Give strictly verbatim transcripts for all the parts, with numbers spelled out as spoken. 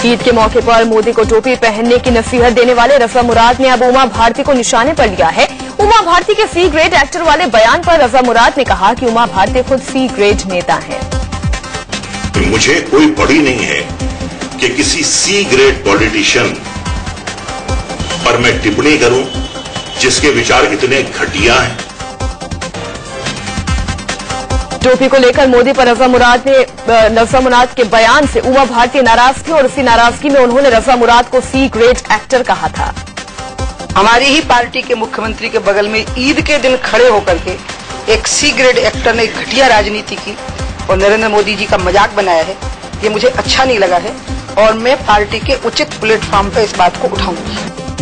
ईद के मौके पर मोदी को टोपी पहनने की नसीहत देने वाले रजा मुराद ने अब उमा भारती को निशाने पर लिया है। उमा भारती के सी ग्रेड एक्टर वाले बयान पर रजा मुराद ने कहा कि उमा भारती खुद सी ग्रेड नेता हैं। मुझे कोई पड़ी नहीं है कि किसी सी ग्रेड पॉलिटिशियन पर मैं टिप्पणी करूं जिसके विचार इतने घटिया हैं। टोपी को लेकर मोदी पर रजा मुराद ने रजा मुराद के बयान से उमा भारती नाराज थी और इसी नाराजगी में उन्होंने रजा मुराद को सी ग्रेड एक्टर कहा था। हमारी ही पार्टी के मुख्यमंत्री के बगल में ईद के दिन खड़े होकर के एक सी ग्रेड एक्टर ने घटिया राजनीति की और नरेंद्र मोदी जी का मजाक बनाया है। ये मुझे अच्छा नहीं लगा है और मैं पार्टी के उचित प्लेटफॉर्म पर इस बात को उठाऊंगी।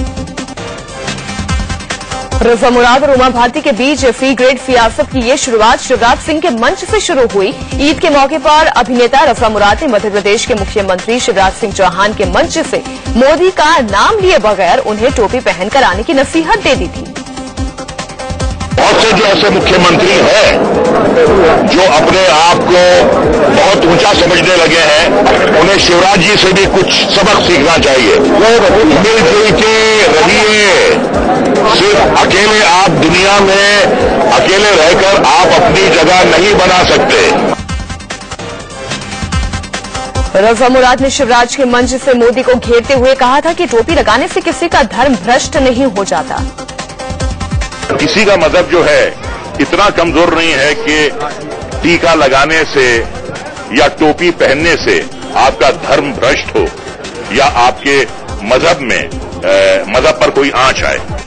रजा मुराद और उमा भारती के बीच सी ग्रेड सियासत की ये शुरुआत शिवराज सिंह के मंच से शुरू हुई। ईद के मौके पर अभिनेता रजा मुराद ने मध्य प्रदेश के मुख्यमंत्री शिवराज सिंह चौहान के मंच से मोदी का नाम लिए बगैर उन्हें टोपी पहनकर आने की नसीहत दे दी थी। बहुत से जो ऐसे मुख्यमंत्री हैं जो अपने आप को बहुत ऊंचा समझने लगे हैं, उन्हें शिवराज जी से भी कुछ सबक सीखना चाहिए। मिलजुल के रहिए, सिर्फ अकेले आप दुनिया में अकेले रहकर आप अपनी जगह नहीं बना सकते। रजा मुराद ने शिवराज के मंच से मोदी को घेरते हुए कहा था कि टोपी लगाने से किसी का धर्म भ्रष्ट नहीं हो जाता। किसी का मजहब जो है इतना कमजोर नहीं है कि टीका लगाने से या टोपी पहनने से आपका धर्म भ्रष्ट हो या आपके मजहब में मजहब पर कोई आंच आए।